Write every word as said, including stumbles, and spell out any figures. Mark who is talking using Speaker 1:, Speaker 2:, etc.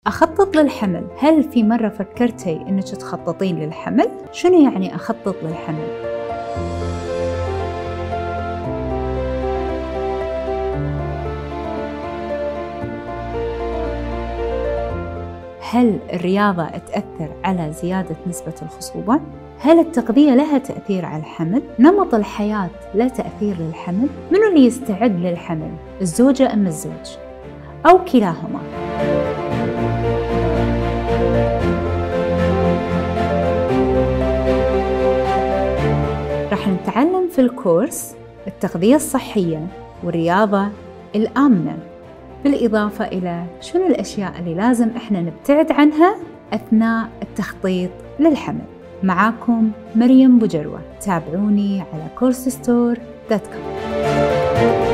Speaker 1: أخطط للحمل. هل في مرة فكرتي إنك تخططين للحمل؟ شنو يعني أخطط للحمل؟ هل الرياضة تأثر على زيادة نسبة الخصوبة؟ هل التغذية لها تأثير على الحمل؟ نمط الحياة له تأثير للحمل؟ منو اللي يستعد للحمل؟ الزوجة أم الزوج؟ أو كلاهما؟ راح نتعلم في الكورس التغذية الصحية والرياضة الآمنة، بالإضافة إلى شنو الأشياء اللي لازم إحنا نبتعد عنها أثناء التخطيط للحمل. معاكم مريم بوجروة، تابعوني على كورس ستور دوت كوم.